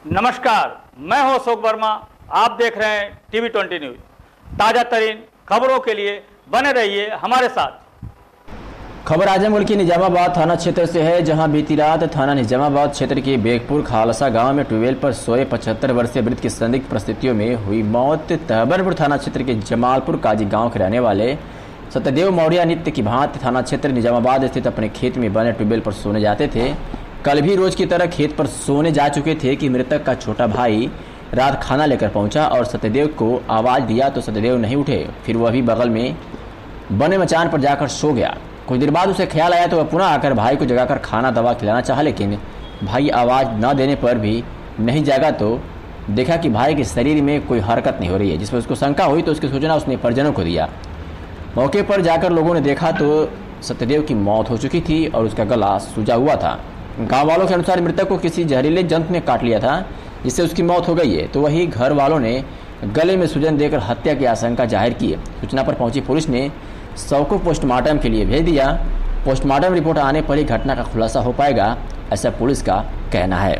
नमस्कार, मैं हूं अशोक वर्मा। आप देख रहे हैं टीवी 20 न्यूज। ताजा तरीन खबरों के लिए बने रहिए हमारे साथ। खबर आजमगढ़ की निजामाबाद थाना क्षेत्र से है, जहां बीती रात थाना निजामाबाद क्षेत्र के बेगपुर खालसा गांव में ट्यूबवेल पर सोए 75 वर्षीय वृद्ध की संदिग्ध परिस्थितियों में हुई मौत। तहबरपुर थाना क्षेत्र के जमालपुर काजी गांव के रहने वाले सत्यदेव मौर्य नित्य की भांति थाना क्षेत्र निजामाबाद स्थित अपने खेत में बने ट्यूबवेल पर सोने जाते थे। कल भी रोज की तरह खेत पर सोने जा चुके थे कि मृतक का छोटा भाई रात खाना लेकर पहुंचा और सत्यदेव को आवाज दिया तो सत्यदेव नहीं उठे। फिर वह भी बगल में बने मचान पर जाकर सो गया। कुछ देर बाद उसे ख्याल आया तो वह पुनः आकर भाई को जगाकर खाना दवा खिलाना चाहा, लेकिन भाई आवाज न देने पर भी नहीं जागा तो देखा कि भाई के शरीर में कोई हरकत नहीं हो रही है, जिसमें उसको शंका हुई तो उसकी सूचना उसने परिजनों को दिया। मौके पर जाकर लोगों ने देखा तो सत्यदेव की मौत हो चुकी थी और उसका गला सूजा हुआ था। गांव वालों के अनुसार मृतक को किसी जहरीले जंतु ने काट लिया था, जिससे उसकी मौत हो गई है। तो वही घर वालों ने गले में सूजन देकर हत्या की आशंका जाहिर की है। सूचना पर पहुंची पुलिस ने शव को पोस्टमार्टम के लिए भेज दिया। पोस्टमार्टम रिपोर्ट आने पर ही घटना का खुलासा हो पाएगा, ऐसा पुलिस का कहना है।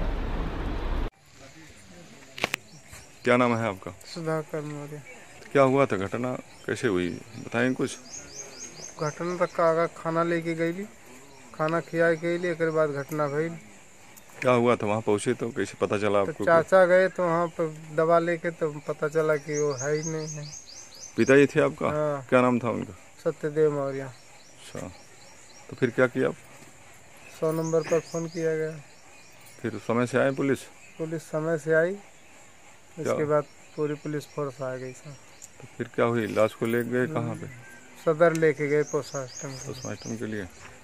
क्या नाम है आपका? सुधाकर मौर्य। क्या हुआ था, घटना कैसे हुई, बताएं कुछ। घटना तक का खाना लेके गई, खाना खिया के लिए एक बाद घटना भई। क्या हुआ था, वहाँ पहुँचे तो कैसे पता चला तो आपको? चाचा गए तो वहाँ पर दवा लेके तो पता चला कि वो है ही नहीं है। पिताजी थे आपका? हाँ। क्या नाम था उनका? सत्यदेव मौर्य। अच्छा, तो फिर क्या किया? 100 नंबर पर फोन किया गया। फिर समय से आए पुलिस? पुलिस समय से आई, इसके बाद पूरी पुलिस फोर्स आ गई सर। तो फिर क्या हुई, लाश को ले गए कहाँ पे? सदर लेके गए पोस्टमार्टम पोस्टमार्टम के लिए।